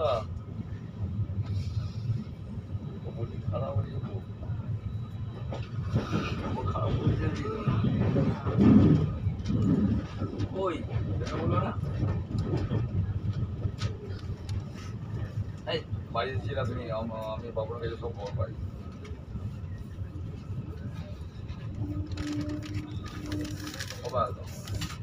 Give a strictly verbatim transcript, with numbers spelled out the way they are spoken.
না বলি খারাপ হয়ে যাবো খারাপ হয়ে যাবি ওই এটা বললো না এই বাড়িতে ছিলাম তুমি আমি বাবুর কাছে সব খবর পাই ও বাবা